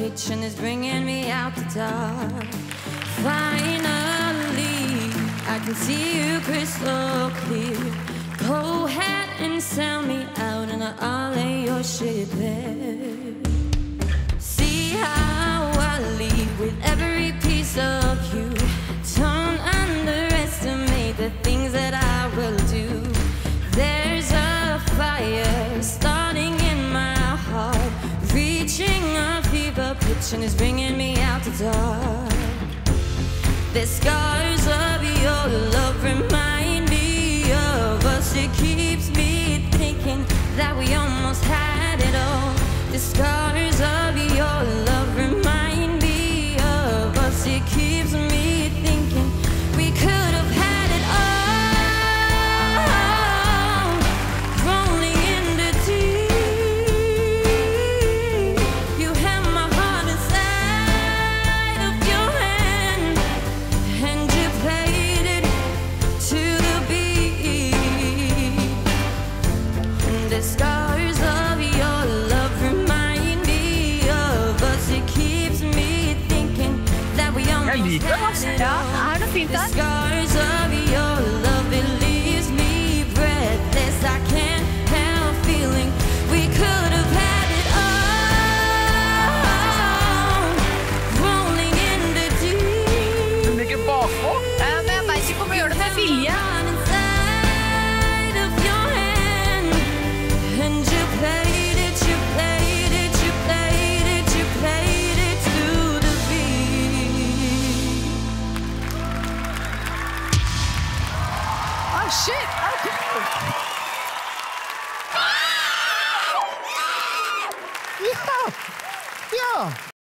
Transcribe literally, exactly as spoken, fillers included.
pitch and it's bringing me out the dark. Finally, I can see you crystal clear. Go ahead and sell me out and I'll lay your shit bare. See how I leave with every piece of you. Don't underestimate the things that I will do. There's a fire starting in my heart, reaching a fever pitch and it's bringing me out the dark. The scars of your love remind me of us. It keeps me thinking that we almost had it all. The scars of your love remind me of us. It keeps me thinking we could have had it all. Rolling in the deep, you had my heart inside of your hand, and you played it to the beat. And the scars of your love remind me of us. It keeps me thinking that we almost had it all. Er det fint The der? scars of your love, it leaves me breathless. I can't help feeling we could have had it all. Rolling in the deep. Den ligger bakpå. Ja, men jeg vet ikke om jeg gjør det med vilje. Inside of your hand, and you played it, you played it, you played it, you played it to the beat. Oh, shit! Ja! Ja!